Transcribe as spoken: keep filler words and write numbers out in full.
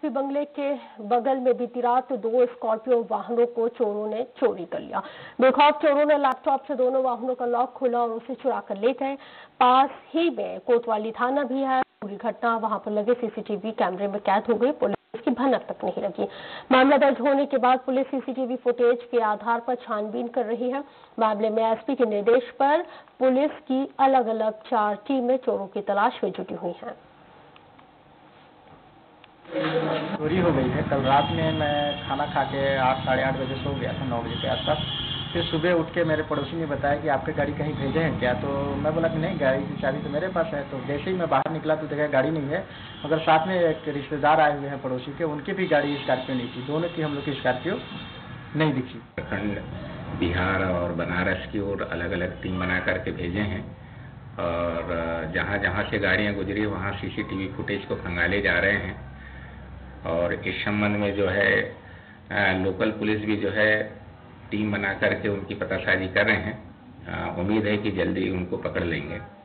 SP बंगले के बगल में बीती रात दो स्कॉर्पियो वाहनों को चोरों ने चोरी कर लिया। बेखौफ चोरों ने लैपटॉप से दोनों वाहनों का लॉक खोला और उसे चुरा कर ले गए। पास ही में कोतवाली थाना भी है। पूरी घटना वहां पर लगे सीसीटीवी कैमरे में कैद हो गई। पुलिस इसकी भनक तक नहीं लगी। मामला दर्ज होने के बाद पुलिस सीसीटीवी फुटेज के आधार पर छानबीन कर रही है। मामले में एसपी के निर्देश पर पुलिस की अलग अलग चार टीमें चोरों की तलाश में जुटी हुई हैं। चोरी हो गई है। कल रात में मैं खाना खा के आठ साढ़े आठ बजे सो गया था, नौ बजे के आसपास। फिर सुबह उठ के मेरे पड़ोसी ने बताया कि आपके गाड़ी कहीं भेजे हैं क्या। तो मैं बोला कि नहीं, गाड़ी की चाबी तो मेरे पास है। तो जैसे ही मैं बाहर निकला तो देखा गाड़ी नहीं है, मगर साथ में एक रिश्तेदार आए हुए हैं पड़ोसी के, उनकी भी गाड़ी स्कॉर्पियो नहीं थी। दोनों की हम लोग की स्कॉर्पियो नहीं दिखी। प्रखंड बिहार और बनारस की ओर अलग अलग टीम बना करके भेजे हैं और जहाँ जहाँ से गाड़ियाँ गुजरी वहाँ सीसीटीवी फुटेज को खंगाले जा रहे हैं। और इस संबंध में जो है लोकल पुलिस भी जो है टीम बना करके उनकी पतासाजी कर रहे हैं। उम्मीद है कि जल्दी उनको पकड़ लेंगे।